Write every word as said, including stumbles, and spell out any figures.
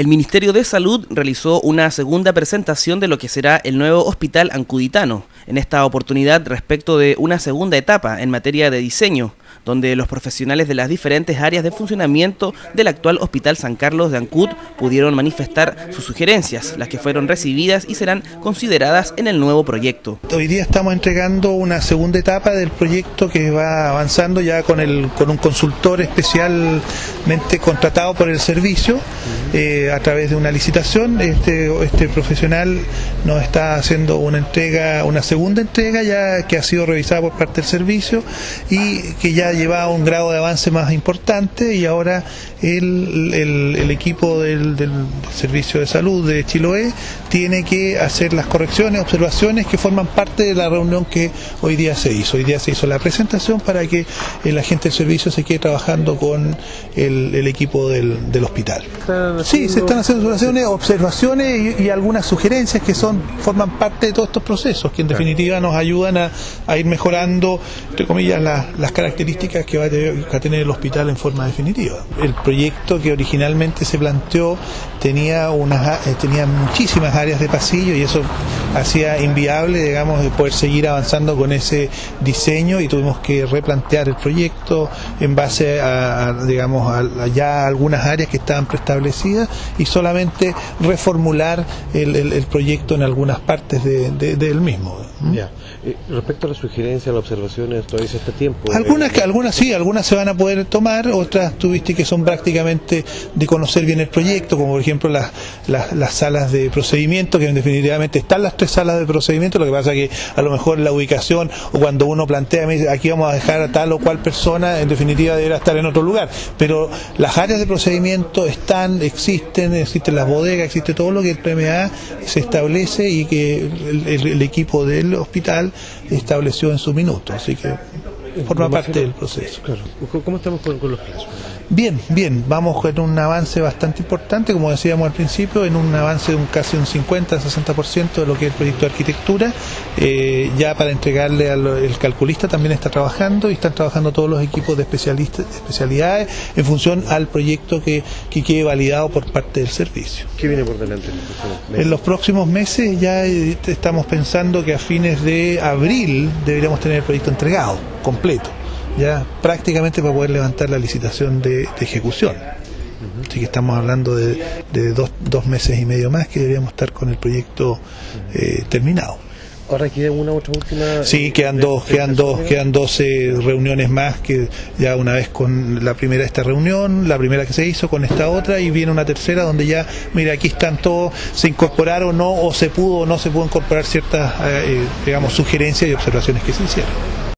El Ministerio de Salud realizó una segunda presentación de lo que será el nuevo Hospital Ancuditano, en esta oportunidad respecto de una segunda etapa en materia de diseño, donde los profesionales de las diferentes áreas de funcionamiento del actual Hospital San Carlos de Ancud pudieron manifestar sus sugerencias, las que fueron recibidas y serán consideradas en el nuevo proyecto. Hoy día estamos entregando una segunda etapa del proyecto que va avanzando ya con, el, con un consultor especialmente contratado por el servicio eh, a través de una licitación. Este, este profesional nos está haciendo una entrega, una segunda entrega ya que ha sido revisada por parte del servicio y que ya lleva un grado de avance más importante, y ahora el, el, el equipo del, del Servicio de Salud de Chiloé tiene que hacer las correcciones, observaciones que forman parte de la reunión que hoy día se hizo. Hoy día se hizo la presentación para que el agente del servicio se quede trabajando con el, el equipo del, del hospital. Sí, se están haciendo observaciones, observaciones y, y algunas sugerencias que son forman parte de todos estos procesos, que en definitiva nos ayudan a, a ir mejorando, entre comillas, la, las características que va a tener el hospital en forma definitiva. El proyecto que originalmente se planteó tenía unas tenía muchísimas áreas de pasillo, y eso hacía inviable, digamos, de poder seguir avanzando con ese diseño, y tuvimos que replantear el proyecto en base a, a digamos, a, a ya algunas áreas que estaban preestablecidas, y solamente reformular el, el, el proyecto en algunas partes de, de, de él mismo. ¿Mm? Ya. Eh, respecto a las sugerencias, las observaciones, todavía es este tiempo. Algunas, eh, algunas sí, algunas se van a poder tomar, otras tuviste que son prácticamente de conocer bien el proyecto, como por ejemplo las, las, las salas de procedimiento, que definitivamente están las tres salas de procedimiento. Lo que pasa es que a lo mejor la ubicación, o cuando uno plantea, aquí vamos a dejar a tal o cual persona, en definitiva deberá estar en otro lugar, pero las áreas de procedimiento están, existen, existen las bodegas, existe todo lo que el P M A se establece y que el, el, el equipo del hospital estableció en su minuto, así que forma parte del proceso. Claro. ¿Cómo estamos con, con los plazos? Bien, bien, vamos con un avance bastante importante, como decíamos al principio, en un avance de un casi un cincuenta a sesenta por ciento de lo que es el proyecto de arquitectura. Eh, ya para entregarle al el calculista también está trabajando, y están trabajando todos los equipos de especialistas, especialidades en función al proyecto que, que quede validado por parte del servicio. ¿Qué viene por delante? En los próximos meses ya estamos pensando que a fines de abril deberíamos tener el proyecto entregado, completo, ya prácticamente para poder levantar la licitación de, de ejecución. Uh-huh. Así que estamos hablando de, de dos, dos meses y medio más que deberíamos estar con el proyecto eh, terminado. ¿Ahora queda una otra última? Sí, quedan dos, quedan dos, quedan doce reuniones más, que ya una vez con la primera esta reunión, la primera que se hizo con esta otra, y viene una tercera donde ya, mira, aquí están todos, se incorporaron o no, o se pudo o no se pudo incorporar ciertas, eh, digamos, sugerencias y observaciones que se hicieron.